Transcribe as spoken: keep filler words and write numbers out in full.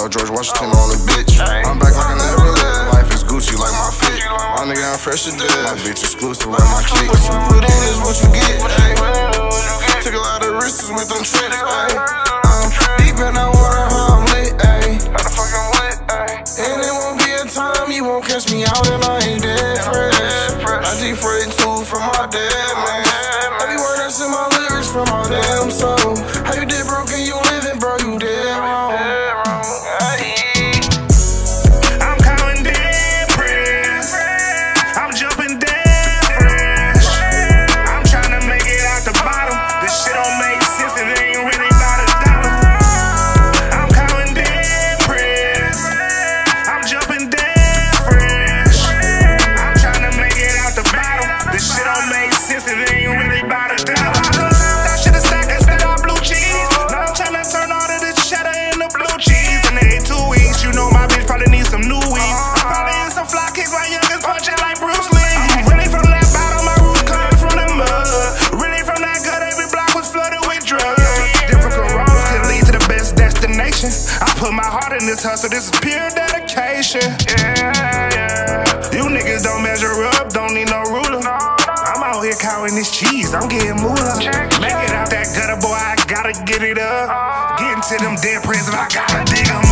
out George Washington on the bitch. I'm back like I never left. Life is Gucci like my feet. My nigga, I'm fresh to death. My bitch exclusive like my kicks. What you put in is what you get. Ay. Took a lot of risks with them trips. Ay. I'm deep and I wonder how I'm lit. Ay. How the fuck I'm lit? Ay. And it won't be a time you won't catch me out and I ain't dead fresh. I defrayed too from my dead man. Every word that's in my lyrics from my damn soul. How you did broken, you living, bro, you dead wrong. I'm counting dead press. I'm jumping dead fresh. I'm trying to make it out the bottom. This shit don't make sense, it ain't really about a dollar. I'm counting dead press. I'm jumping dead fresh. I'm trying to make it out the bottom. This shit don't make sense, it ain't really about a dollar. I should've stacked instead of blue cheese. Now I'm trying to turn all of the cheddar into blue cheese. And they ain't two weeks, you know my bitch probably needs some new weed. I'm probably in some fly kicks like youngins punching like Bruce Lee. I'm really from that bottom, my roots coming from the mud. Really from that gut, every block was flooded with drugs. Difficult roads can lead to the best destination. I put my heart in this hustle, this is pure dedication. Yeah, yeah. You niggas don't measure up, don't need no ruler. I'm out here counting this cheese, I'm getting moolah. Make it out that gutter, boy, I gotta get it up. Getting to them dead prisons, I gotta dig them